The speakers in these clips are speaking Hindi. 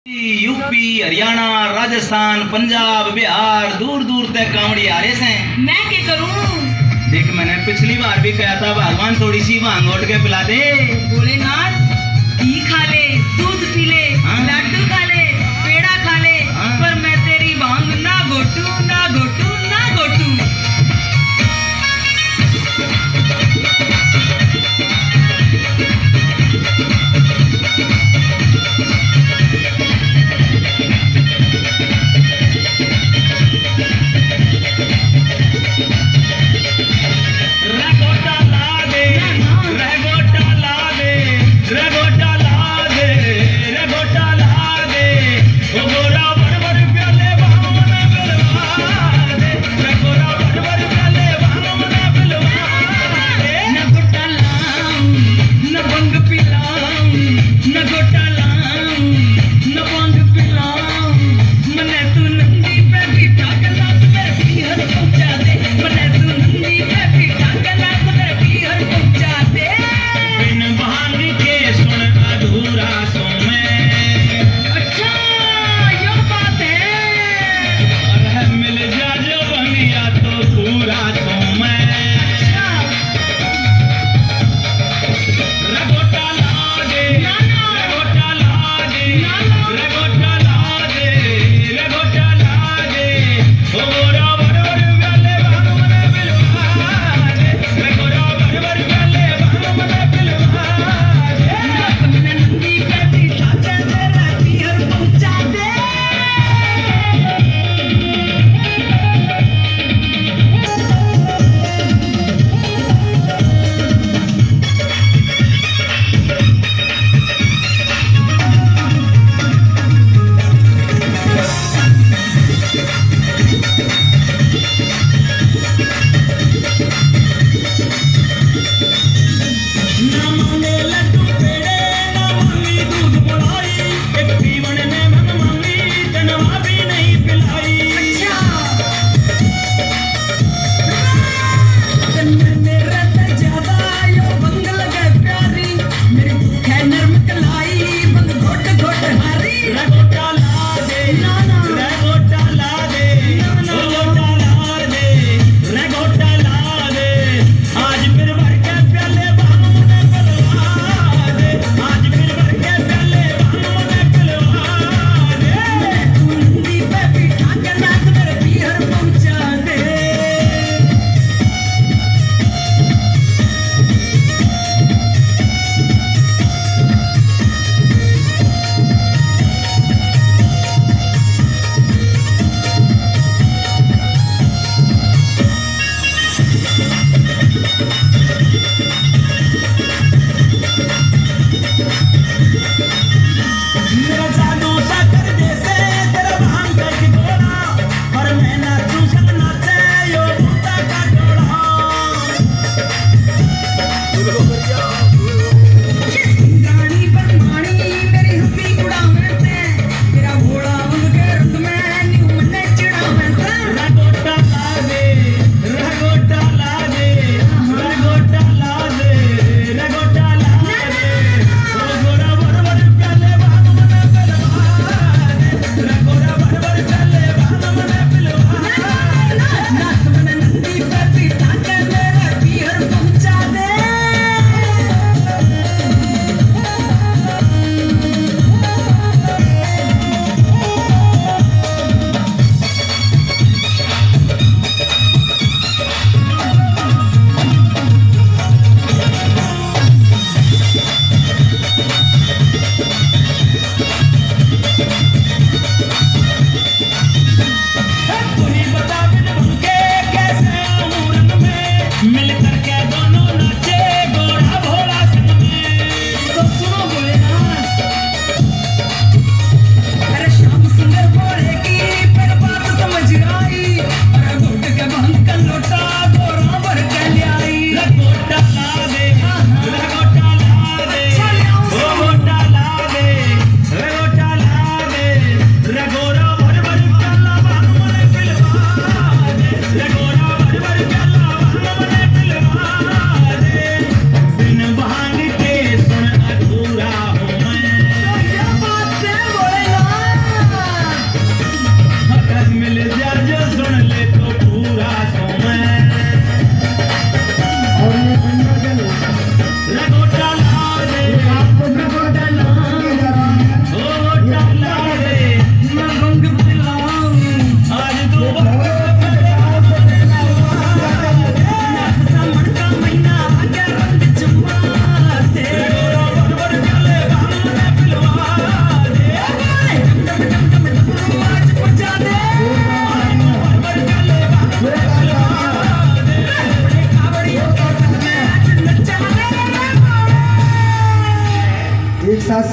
यूपी, हरियाणा, राजस्थान, पंजाब, बिहार, दूर दूर तक कांवड़ी आ रहे हैं। मैं क्या करूं? देख, मैंने पिछली बार भी कहा था भगवान थोड़ी सी भांग घोट के पिला दे। भोलेनाथ, घी खा ले, दूध पी ले, लड्डू खा ले, पेड़ा खा ले, पर मैं तेरी भांग ना घोटू, ना घोटू, ना घोटू। रगोटा ला दे, रगोटा ला दे, रगोटा ला दे।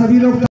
सभी लोग